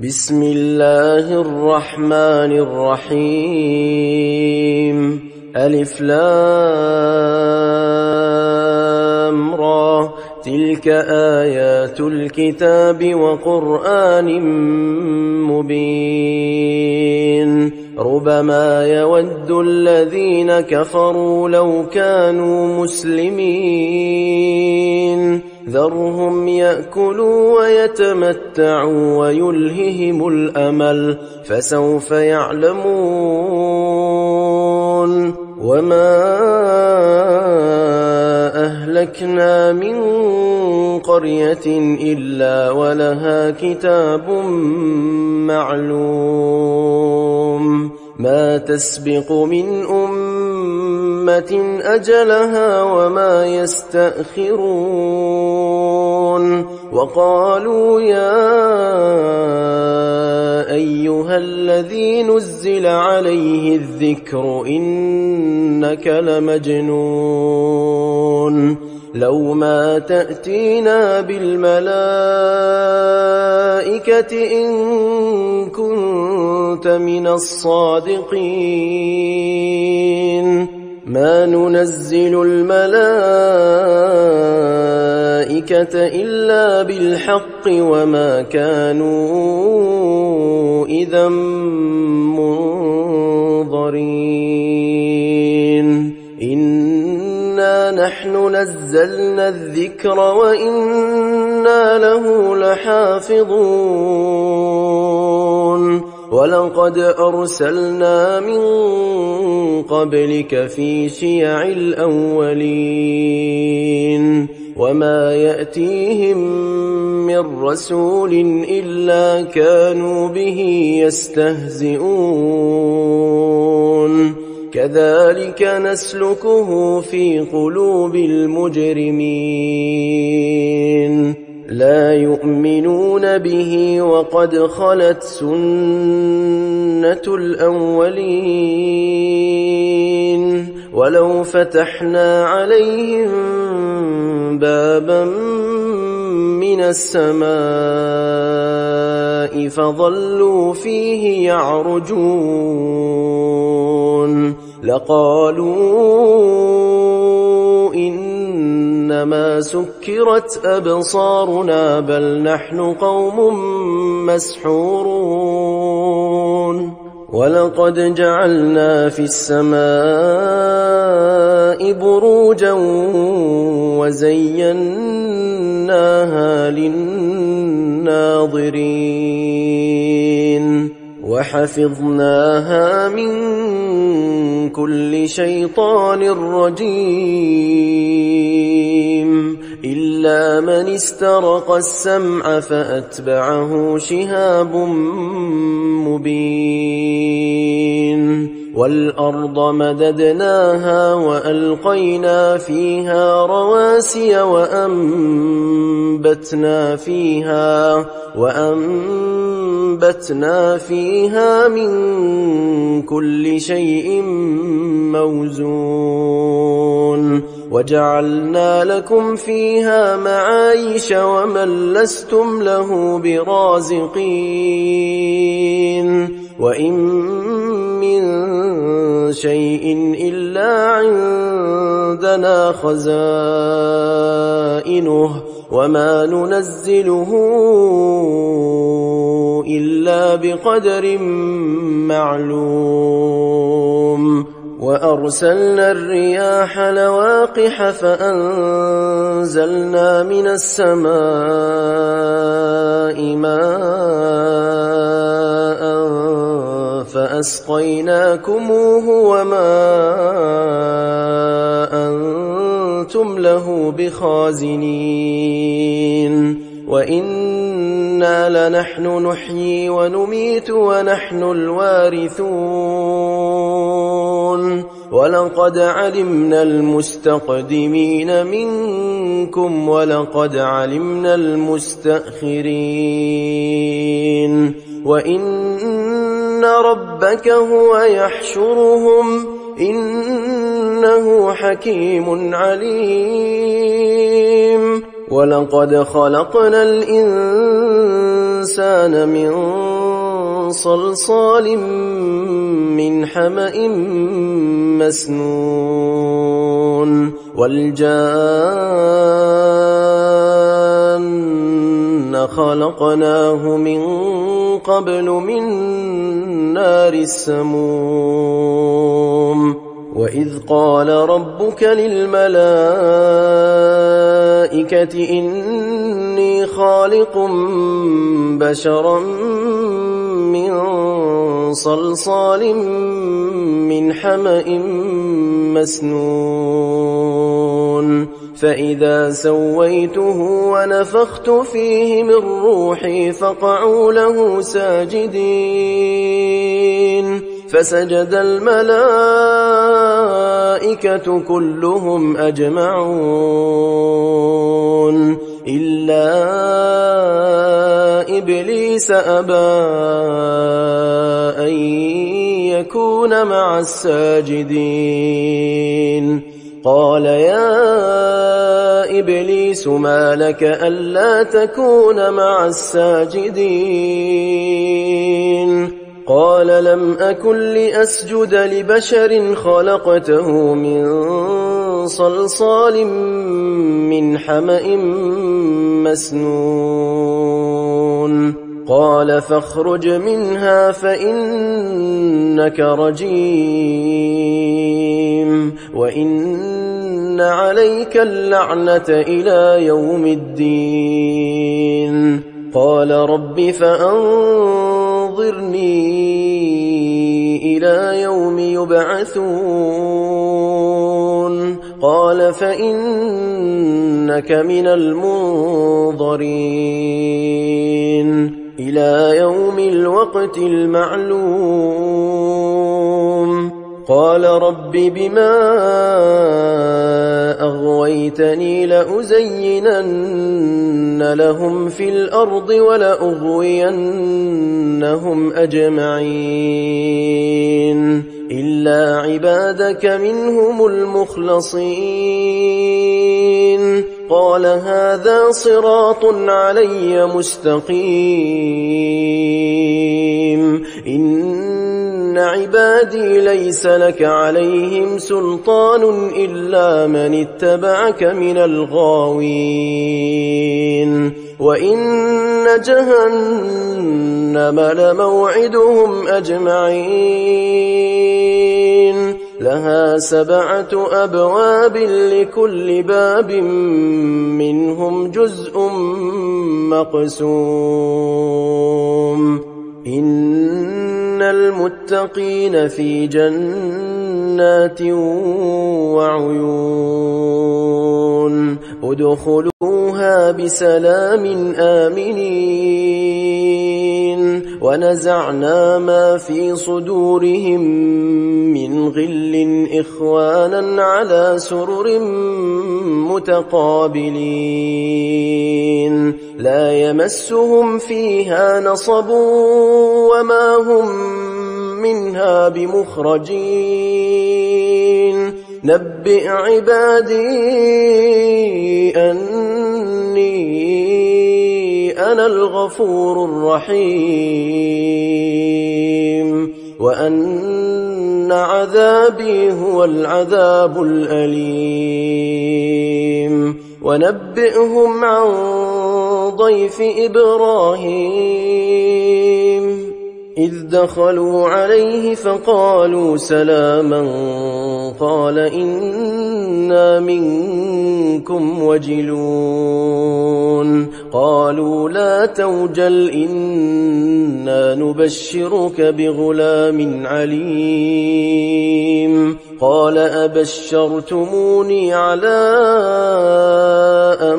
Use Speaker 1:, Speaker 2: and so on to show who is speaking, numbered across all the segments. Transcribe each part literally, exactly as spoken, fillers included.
Speaker 1: بسم الله الرحمن الرحيم. ألف لام را تلك آيات الكتاب وقرآن مبين. ربما يود الذين كفروا لو كانوا مسلمين ذرهم يأكلوا ويتمتعوا ويلههم الأمل فسوف يعلمون. وما أهلكنا من قرية إلا ولها كتاب معلوم ما تسبق من أمة أجلها وما يستأخرون. وقالوا يا أيها الذي نزل عليه الذكر إنك لمجنون لو ما تأتينا بالملائكة إن كنت من الصادقين. ما ننزل الملائكة إلا بالحق وما كانوا إذا منظرين. إنا نحن نزلنا الذكر وإنا له لحافظون. ولقد أرسلنا من قبلك في شيع الأولين وما يأتيهم من رسول إلا كانوا به يستهزئون. كذلك نسلكه في قلوب المجرمين لا يؤمنون به وقد خلت سنة الأولين. ولو فتحنا عليهم بابا من السماء فظلوا فيه يعرجون لقالوا إنما سكرت أبصارنا بل نحن قوم مسحورون. ولقد جعلنا في السماء بروجا وزيناها للناظرين وحفظناها من كل شيطان رجيم إلا من استرق السمع فأتبعه شهاب مبين. والأرض مددناها وألقينا فيها رواسي وأنبتنا فيها وأنبتنا فيها من كل شيء موزون. وجعلنا لكم فيها معايش ومن لستم له برازقين. وإن من شيء إلا عندنا خزائنه وما ننزله إلا بقدر معلوم. وأرسلنا الرياح لواقح فأنزلنا من السماء ماء فأسقيناكموه وما أنتم له بخازنين. وإنا لنحن نحيي ونميت ونحن الوارثون. ولقد علمنا المستقدمين منكم ولقد علمنا المستأخرين. وإن ربك هو يحشرهم إنه حكيم عليم. ولقد خلقنا الإنسان الإنسان من صلصال من حمأ مسنون والجان خلقناه من قبل من نار السموم وإذ قال ربك للملائكة إني خالق بشرا من صلصال من حمأ مسنون فإذا سويته ونفخت فيه من روحي فقعوا له ساجدين فسجد الملائكة كلهم أجمعون إلا إبليس أبى أن يكون مع الساجدين قال يا إبليس ما لك ألا تكون مع الساجدين قال لم أكن لأسجد لبشر خلقته من صلصال من حمأ مسنون قال فاخرج منها فإنك رجيم وإن عليك اللعنة إلى يوم الدين قال رب فأنظرني إلى يوم يبعثون قال فإنك من المنظرين إلى يوم الوقت المعلوم قال رب بما أغويتني لأزينن لهم في الأرض ولأغوينهم أجمعين إلا عبادك منهم المخلصين قال هذا صراط علي مستقيم إن عبادي ليس لك عليهم سلطان إلا من اتبعك من الغاوين وإن جهنم لموعدهم أجمعين لها سبعة أبواب لكل باب منهم جزء مقسوم إن المتقين في جنات وعيون ادخلوها بسلام آمنين ونزعنا ما في صدورهم من غل إخوانا على سرر متقابلين لا يمسهم فيها نصب وما هم منها بمخرجين نبئ عبادي أني أنا الغفور الرحيم وأن عذابي هو العذاب الأليم ونبئهم عن ضيف إبراهيم إذ دخلوا عليه فقالوا سلاما قال إنا منكم وجلون قالوا لا توجل إنا نبشرك بغلام عليم قال أبشرتموني على أن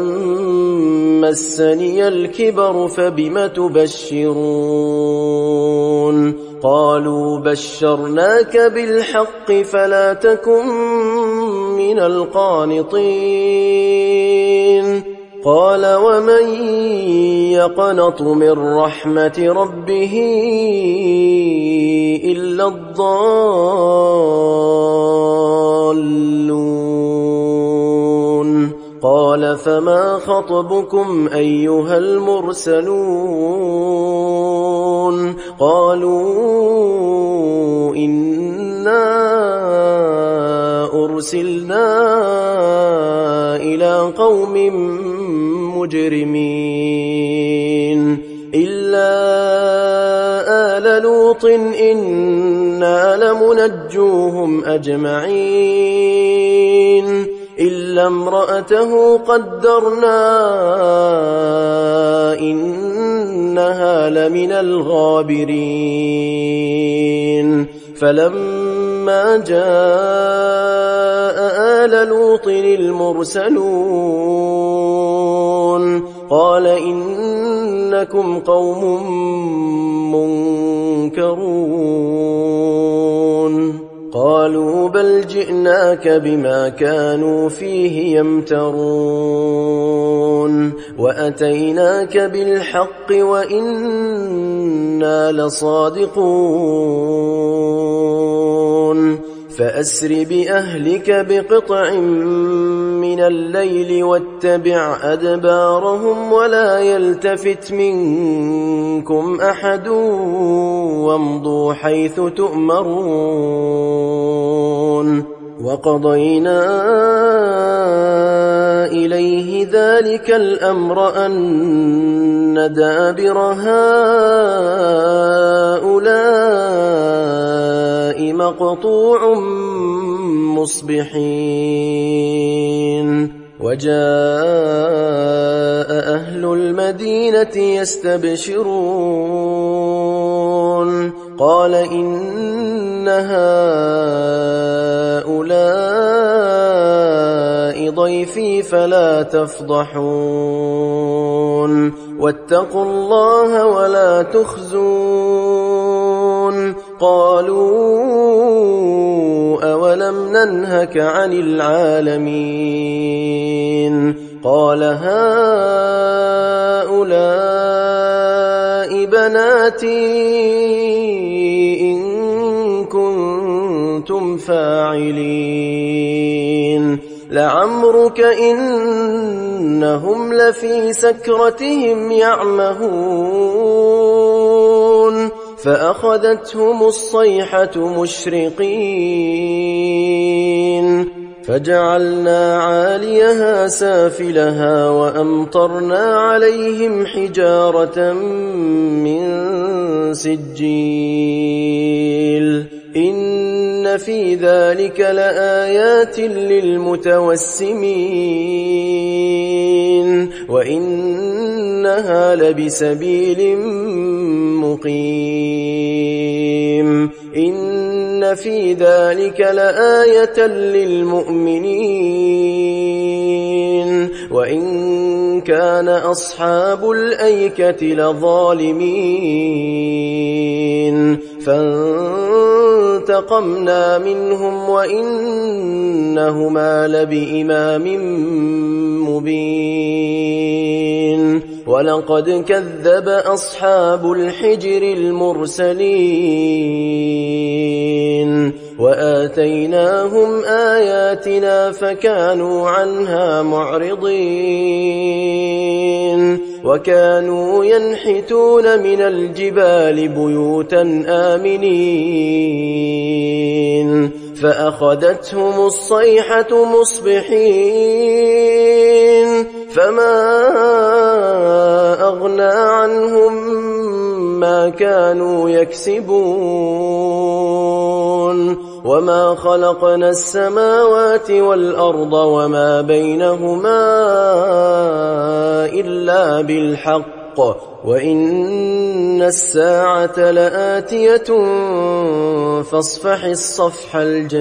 Speaker 1: مسني الكبر فبم تبشرون قالوا بشرناك بالحق فلا تكن من القانطين قال ومن يقنط من رحمة ربه إلا الضالون قال قال فما خطبكم أيها المرسلون قالوا إنا أرسلنا إلى قوم مجرمين إلا آل لوط إنا لمنجوهم أجمعين إلا امرأته قدرنا إنها لمن الغابرين فلما جاء آل لوط المرسلون قال إنكم قوم منكرون قالوا بل جئناك بما كانوا فيه يمترون وأتيناك بالحق وإنا لصادقون فأسر بأهلك بقطع من الليل واتبع أدبارهم ولا يلتفت منكم أحد وامضوا حيث تؤمرون وقضينا إليه ذلك الأمر أن دابر هؤلاء مقطوع مصبحين وجاء أهل المدينة يستبشرون قال إن هؤلاء ضيفي فلا تفضحون واتقوا الله ولا تخزون قالوا أولم ننهك عن العالمين قال هؤلاء بناتي إن كنتم فاعلين لعمرك إنهم لفي سكرتهم يعمهون فأخذتهم الصيحة مشرقين فجعلنا عاليها سافلها وأمطرنا عليهم حجارة من سجيل إن في ذلك لآيات للمتوسمين وإنها لبسبيل مقيم إن في ذلك لآية للمؤمنين وإن كان أصحاب الأيكة لظالمين فانتقمنا منهم وإنهما لبإمام مبين ولقد كذب أصحاب الحجر المرسلين وآتيناهم آياتنا فكانوا عنها معرضين وكانوا ينحتون من الجبال بيوتا آمنين فأخذتهم الصيحة مصبحين فما أغنى عنهم ما كانوا يكسبون وما خلقنا السماوات والأرض وما بينهما إلا بالحق وإن الساعة لآتية فاصفح الصفح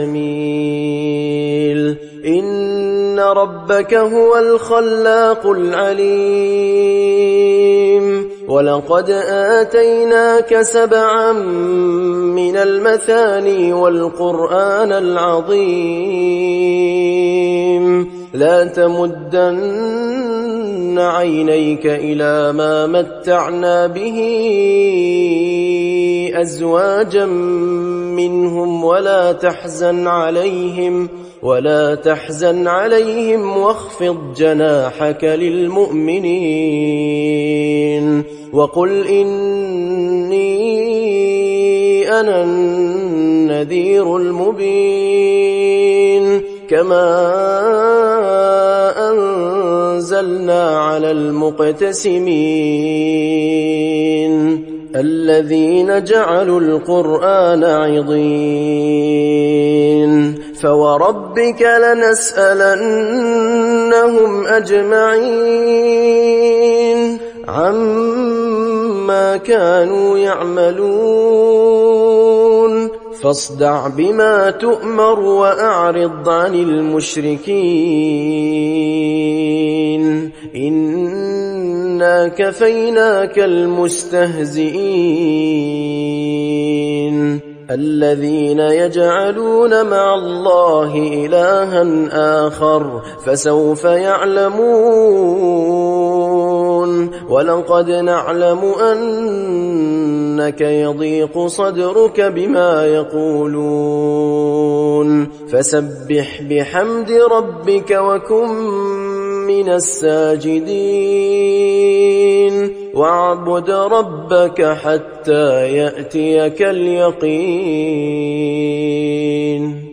Speaker 1: الجميل إن ربك هو الخلاق العليم ولقد آتيناك سبعا من المثاني والقرآن العظيم لا تمدن عينيك إلى ما متعنا به أزواجا منهم ولا تحزن عليهم ولا تحزن عليهم واخفض جناحك للمؤمنين وقل إني أنا النذير المبين كما أنزلنا على المقتسمين الذين جعلوا القرآن عضين فوربك لنسألنهم أجمعين عما كانوا يعملون فاصدع بما تؤمر وأعرض عن المشركين إنا كفيناك المستهزئين الذين يجعلون مع الله إلها آخر فسوف يعلمون ولقد نعلم أنك يضيق صدرك بما يقولون فسبح بحمد ربك وكن من الساجدين واعبد ربك حتى يأتيك اليقين.